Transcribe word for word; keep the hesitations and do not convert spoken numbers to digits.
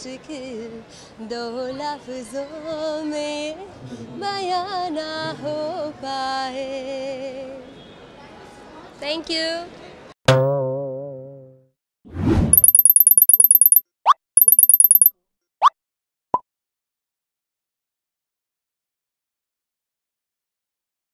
मुश्किल दो लफ्जों में बयां ना हो पाए. Thank you.